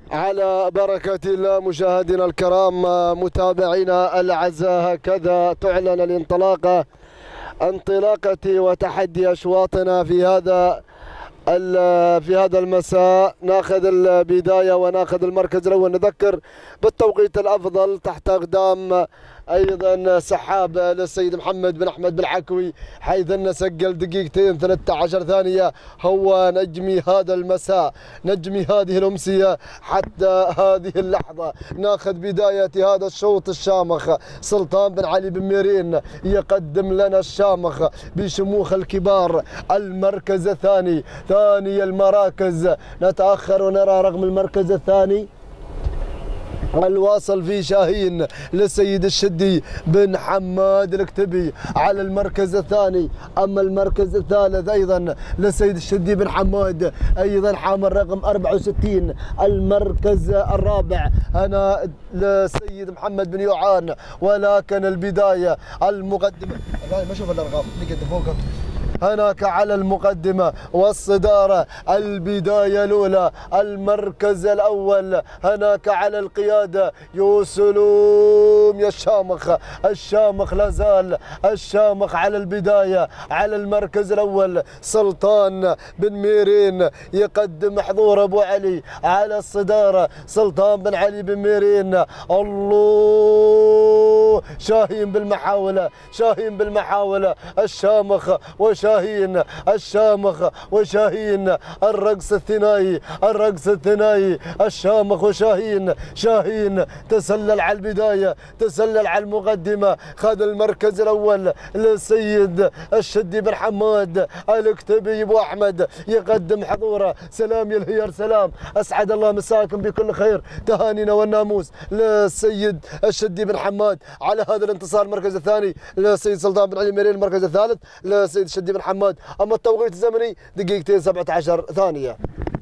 على بركة الله مشاهدينا الكرام متابعينا الأعزاء، هكذا تعلن انطلاقة وتحدي أشواطنا في هذا المساء. ناخذ البداية وناخذ المركز الأول. نذكر بالتوقيت الأفضل تحت أقدام أيضا سحاب للسيد محمد بن أحمد بالحكوي، حيث أنه سجل دقيقتين 13 ثانية. هو نجمي هذا المساء، نجمي هذه الأمسية حتى هذه اللحظة. ناخذ بداية هذا الشوط الشامخ. سلطان بن علي بن ميرين يقدم لنا الشامخ بشموخ الكبار. المركز الثاني، ثاني المراكز. نتأخر ونرى رقم المركز الثاني الواصل فيه شاهين للسيد الشدي بن حماد الكتبي على المركز الثاني. اما المركز الثالث ايضا للسيد الشدي بن حماد، ايضا حامل رقم 64. المركز الرابع هنا للسيد محمد بن يوعان. ولكن البدايه المقدمه، ما اشوف الارقام اللي قد فوق هناك على المقدمة والصدارة. البداية الأولى، المركز الأول هناك على القيادة. يوسلوم يا الشامخ لا زال الشامخ على البداية على المركز الأول. سلطان بن ميرين يقدم حضور أبو علي على الصدارة. سلطان بن علي بن ميرين، الله، شاهين بالمحاولة الشامخ وشاهين، الشامخ وشاهين. الرقص الثنائي الشامخ وشاهين. شاهين تسلل على البداية، تسلل على المقدمة. خذ المركز الأول للسيد الشدي بن حماد الكتبي ابو احمد يقدم حضوره. سلام يا الهيار، سلام، اسعد الله مساكم بكل خير. تهانينا والناموس للسيد الشدي بن حماد على هذا الانتصار. المركز الثاني للسيد سلطان بن علي ميرين. المركز الثالث للسيد الشدي بن حماد. اما التوقيت الزمني دقيقتين 17 ثانية.